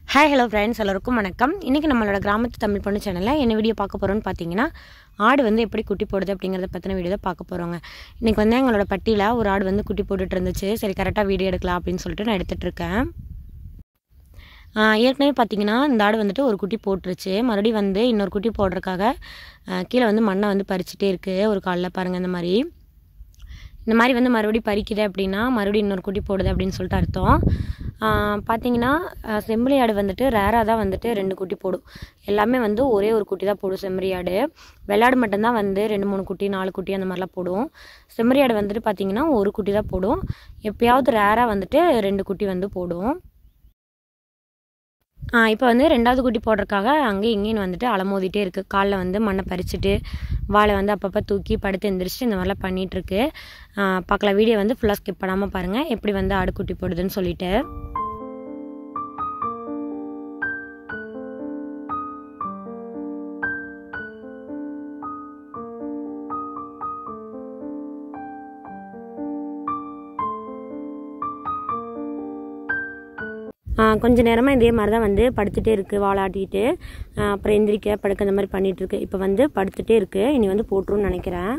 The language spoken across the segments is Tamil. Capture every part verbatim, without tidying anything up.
ஹாய் ஹலோ ஃப்ரெண்ட்ஸ், எல்லோருக்கும் வணக்கம். இன்றைக்கி நம்மளோட கிராமத்து தமிழ் பொண்ணு சேனலில் என்ன வீடியோ பார்க்க போகிறோன்னு பார்த்தீங்கன்னா, ஆடு வந்து எப்படி குட்டி போடுது அப்படிங்கிறத பற்றின வீடியோ தான் பார்க்க போகிறோங்க. இன்றைக்கி வந்து எங்களோட பட்டியில் ஒரு ஆடு வந்து குட்டி போட்டுட்டு இருந்துச்சு. சரி, கரெக்டாக வீடியோ எடுக்கலாம் அப்படின்னு சொல்லிட்டு நான் எடுத்துகிட்ருக்கேன். ஏற்கனவே பார்த்தீங்கன்னா இந்த ஆடு வந்துட்டு ஒரு குட்டி போட்டுருச்சு. மறுபடியும் வந்து இன்னொரு குட்டி போடுறதுக்காக கீழே வந்து மண்ணை வந்து பறிச்சுட்டே இருக்குது. ஒரு காலில் பாருங்கள், இந்த மாதிரி இந்த மாதிரி வந்து மறுபடியும் பறிக்குது அப்படின்னா மறுபடியும் இன்னொரு குட்டி போடுது அப்படின்னு சொல்லிட்டு அர்த்தம். பார்த்தீங்கன்னா செம்மறி ஆடு வந்துட்டு ரேராக தான் வந்துட்டு ரெண்டு குட்டி போடும். எல்லாமே வந்து ஒரே ஒரு குட்டி தான் போடும் செம்மறி ஆடு. வெள்ளாடு மட்டும்தான் வந்து ரெண்டு மூணு குட்டி நாலு குட்டி அந்த மாதிரிலாம் போடும். செம்மறி ஆடு வந்துட்டு பார்த்திங்கன்னா ஒரு குட்டி தான் போடும். எப்போயாவது ரேராக வந்துட்டு ரெண்டு குட்டி வந்து போடும். இப்போ வந்து ரெண்டாவது குட்டி போடுறதுக்காக அங்கேயும் இங்கேயும் வந்துட்டு அலமோதிட்டே இருக்குது. காலில் வந்து மண்ணை பறிச்சுட்டு வாழை வந்து அப்பப்போ தூக்கி படுத்து எந்திரிச்சிட்டு இந்த மாதிரிலாம் பண்ணிகிட்ருக்கு. பார்க்கலாம், வீடியோ வந்து ஃபுல்லாக ஸ்கிப் பண்ணாமல் பாருங்கள் எப்படி வந்து ஆடு குட்டி போடுதுன்னு சொல்லிட்டு. கொஞ்சம் நேரமாக இதே மாதிரி தான் வந்து படுத்துகிட்டே இருக்குது, வாழாட்டிட்டு அப்புறம் எந்திரிக்க படுக்க இந்த மாதிரி பண்ணிகிட்ருக்கு. இப்போ வந்து படுத்துகிட்டே இருக்குது. இனி வந்து போட்டுருன்னு நினைக்கிறேன்.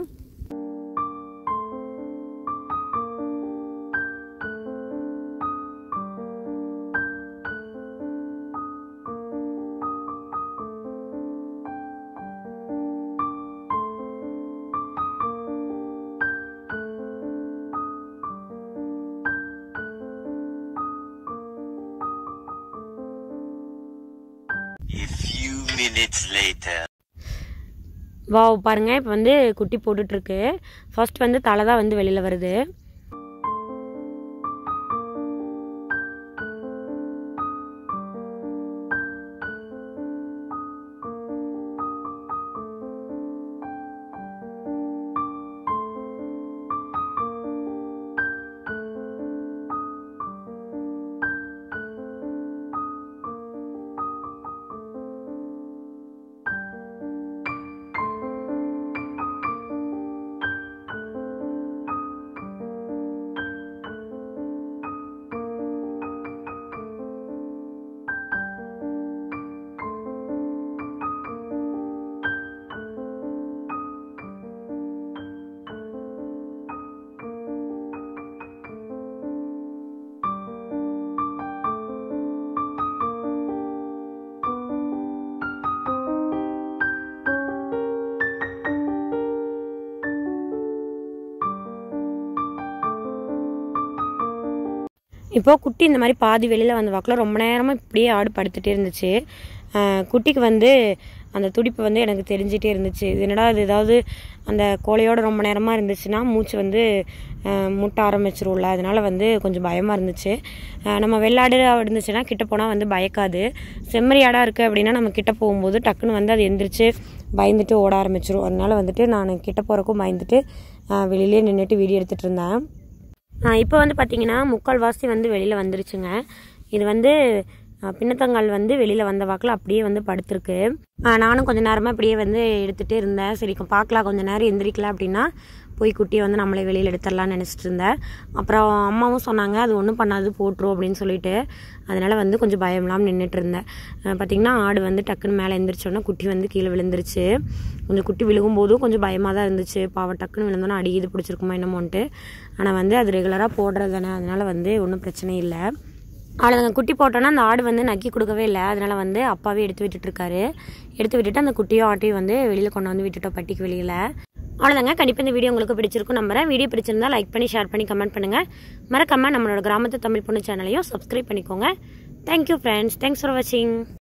A few minutes later. Wow, பாருங்க, இப்போ வந்து குட்டி போட்டுட்டு இருக்கு. ஃபர்ஸ்ட் வந்து தலை தான் வந்து வெளியில வருது. இப்போ குட்டி இந்த மாதிரி பாதி வெளியில் வந்த வாக்கில் ரொம்ப நேரமாக இப்படியே ஆடு படுத்துகிட்டே இருந்துச்சு. குட்டிக்கு வந்து அந்த துடிப்பு வந்து எனக்கு தெரிஞ்சிட்டே இருந்துச்சு. இது என்னடா இது, ஏதாவது அந்த கோழையோடு ரொம்ப நேரமாக இருந்துச்சுன்னா மூச்சு வந்து முட்ட ஆரம்பிச்சிரும்ல, அதனால வந்து கொஞ்சம் பயமாக இருந்துச்சு. நம்ம வெள்ளாடு இருந்துச்சுன்னா கிட்ட போனால் வந்து பயக்காது. செம்மறி ஆடாக இருக்குது அப்படின்னா நம்ம கிட்ட போகும்போது டக்குன்னு வந்து அது எந்திரிச்சு பயந்துட்டு ஓட ஆரம்பிச்சிரும். அதனால வந்துட்டு நான் கிட்ட போகிறக்கும் பயந்துட்டு வெளியிலே நின்றுட்டு வீடியோ எடுத்துகிட்டு இருந்தேன். இப்போ வந்து பார்த்திங்கன்னா முக்கால் வாசி வந்து வெளியில் வந்துருச்சுங்க. இது வந்து பின்னத்தங்கால் வந்து வெளியில் வந்த வாக்கில் அப்படியே வந்து படுத்துருக்கு. நானும் கொஞ்சம் நேரமாக இப்படியே வந்து எடுத்துகிட்டே இருந்தேன். சரி, பார்க்கலாம், கொஞ்சம் நேரம் எந்திரிக்கல அப்படின்னா போய் குட்டியை வந்து நம்மளே வெளியில் எடுத்துடலான்னு நினச்சிட்டு இருந்தேன். அப்புறம் அம்மாவும் சொன்னாங்க அது ஒன்றும் பண்ணாது போட்டுரும் அப்படின்னு சொல்லிட்டு. அதனால் வந்து கொஞ்சம் பயம்லாம் நின்றுட்டு இருந்தேன். பார்த்திங்கன்னா ஆடு வந்து டக்குன்னு மேலே எழுந்திரிச்சோன்னா குட்டி வந்து கீழே விழுந்துருச்சு. கொஞ்சம் குட்டி விழுகும்போதும் கொஞ்சம் பயமாக தான் இருந்துச்சு. பாவம், டக்குன்னு விழுந்தோன்னா அடி இது பிடிச்சிருக்குமா என்னமோன்ட்டு. ஆனால் வந்து அது ரெகுலராக போடுறது தானே, அதனால் வந்து ஒன்றும் பிரச்சனை இல்லை. அவ்வளோதாங்க. குட்டி போட்டோன்னா அந்த ஆடு வந்து நக்கி கொடுக்கவே இல்லை. அதனால் வந்து அப்பாவே எடுத்து விட்டுட்டுருக்காரு. எடுத்து விட்டுட்டு அந்த குட்டியும் ஆட்டையும் வந்து வெளியில் கொண்டு வந்து விட்டுட்டோம், பட்டிக்கு வெளியில். அவ்வளோதாங்க. கண்டிப்பாக இந்த வீடியோ உங்களுக்கு பிடிச்சிருக்கும் நம்புறேன். வீடியோ பிடிச்சிருந்தா லைக் பண்ணி ஷேர் பண்ணி கமெண்ட் பண்ணுங்கள். மறக்காமல் நம்மளோட கிராமத்து தமிழ் பொண்ணு சேனலையும் சப்ஸ்கிரைப் பண்ணிக்கோங்க. Thank you friends. தேங்க்ஸ் ஃபார் வாட்சிங்.